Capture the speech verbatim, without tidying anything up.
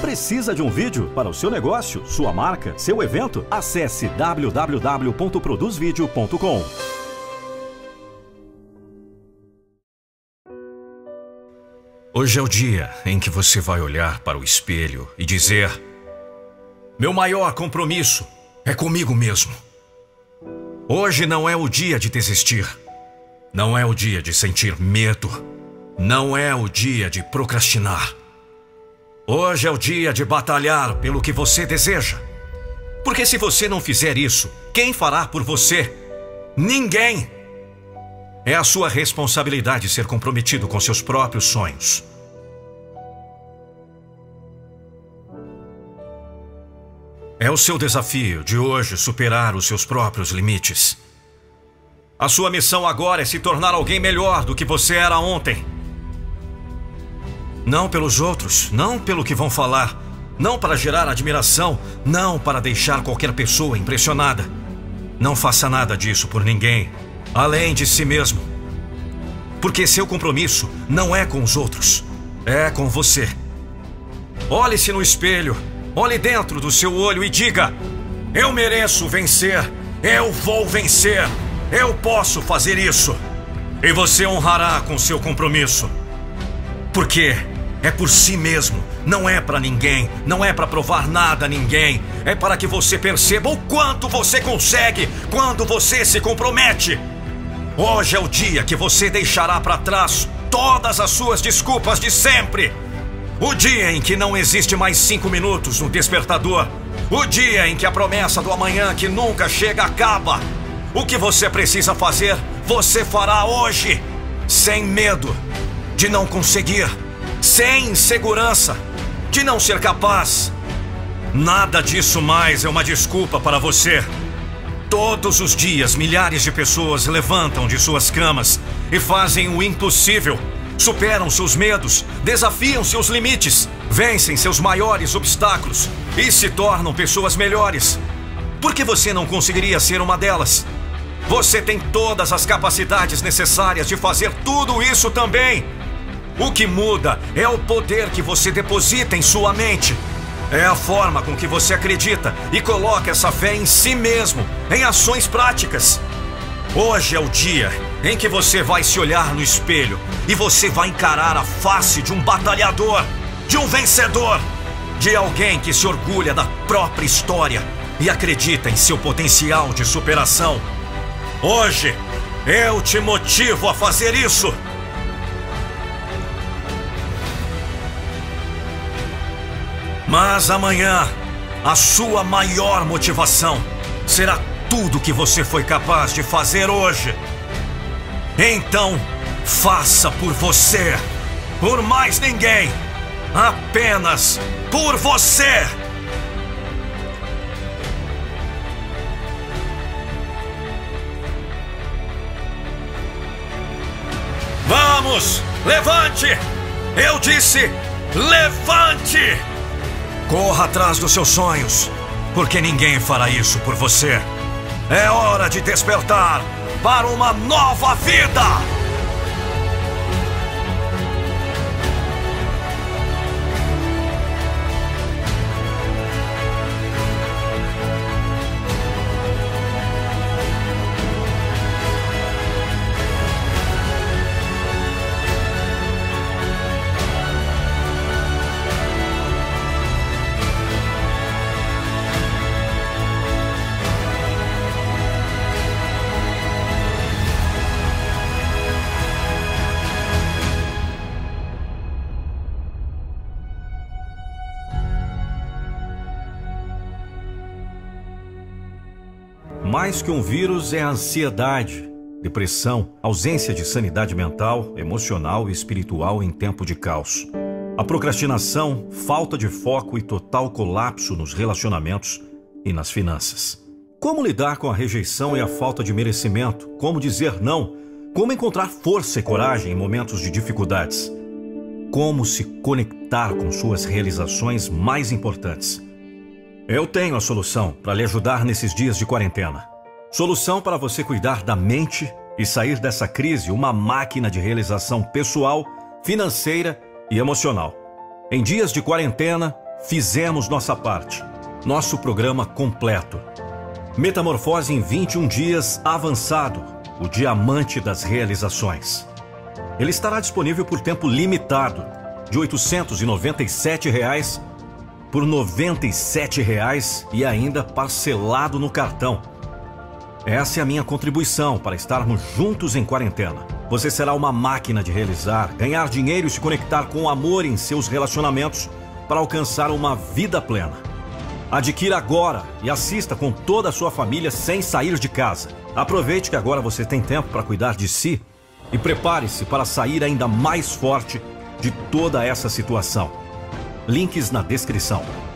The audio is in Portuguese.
Precisa de um vídeo para o seu negócio, sua marca, seu evento? Acesse w w w ponto produz vídeo ponto com. Hoje é o dia em que você vai olhar para o espelho e dizer: meu maior compromisso é comigo mesmo. Hoje não é o dia de desistir. Não é o dia de sentir medo. Não é o dia de procrastinar. Hoje é o dia de batalhar pelo que você deseja. Porque se você não fizer isso, quem fará por você? Ninguém! É a sua responsabilidade ser comprometido com seus próprios sonhos. É o seu desafio de hoje superar os seus próprios limites. A sua missão agora é se tornar alguém melhor do que você era ontem. Não pelos outros, não pelo que vão falar, não para gerar admiração, não para deixar qualquer pessoa impressionada. Não faça nada disso por ninguém, além de si mesmo. Porque seu compromisso não é com os outros, é com você. Olhe-se no espelho, olhe dentro do seu olho e diga: eu mereço vencer, eu vou vencer, eu posso fazer isso. E você honrará com seu compromisso. Porque é por si mesmo, não é para ninguém, não é para provar nada a ninguém. É para que você perceba o quanto você consegue quando você se compromete. Hoje é o dia que você deixará para trás todas as suas desculpas de sempre. O dia em que não existe mais cinco minutos no despertador. O dia em que a promessa do amanhã que nunca chega acaba. O que você precisa fazer, você fará hoje. Sem medo de não conseguir. Sem insegurança de não ser capaz. Nada disso mais é uma desculpa para você. Todos os dias, milhares de pessoas levantam de suas camas e fazem o impossível. Superam seus medos, desafiam seus limites, vencem seus maiores obstáculos e se tornam pessoas melhores. Por que você não conseguiria ser uma delas? Você tem todas as capacidades necessárias de fazer tudo isso também. O que muda é o poder que você deposita em sua mente. É a forma com que você acredita e coloca essa fé em si mesmo, em ações práticas. Hoje é o dia em que você vai se olhar no espelho e você vai encarar a face de um batalhador, de um vencedor, de alguém que se orgulha da própria história e acredita em seu potencial de superação. Hoje, eu te motivo a fazer isso. Mas amanhã, a sua maior motivação será tudo que você foi capaz de fazer hoje. Então, faça por você, por mais ninguém, apenas por você. Vamos, levante! Eu disse, levante! Corra atrás dos seus sonhos, porque ninguém fará isso por você. É hora de despertar para uma nova vida! Mais que um vírus é a ansiedade, depressão, ausência de sanidade mental, emocional e espiritual em tempo de caos. A procrastinação, falta de foco e total colapso nos relacionamentos e nas finanças. Como lidar com a rejeição e a falta de merecimento? Como dizer não? Como encontrar força e coragem em momentos de dificuldades? Como se conectar com suas realizações mais importantes? Eu tenho a solução para lhe ajudar nesses dias de quarentena. Solução para você cuidar da mente e sair dessa crise uma máquina de realização pessoal, financeira e emocional. Em dias de quarentena, Fizemos nossa parte. Nosso programa completo. Metamorfose em vinte e um dias avançado. O diamante das realizações. Ele estará disponível por tempo limitado. De oitocentos e noventa e sete reais por noventa e sete reais e ainda parcelado no cartão. Essa é a minha contribuição para estarmos juntos em quarentena. Você será uma máquina de realizar, ganhar dinheiro e se conectar com amor em seus relacionamentos para alcançar uma vida plena. Adquira agora e assista com toda a sua família sem sair de casa. Aproveite que agora você tem tempo para cuidar de si e prepare-se para sair ainda mais forte de toda essa situação. Links na descrição.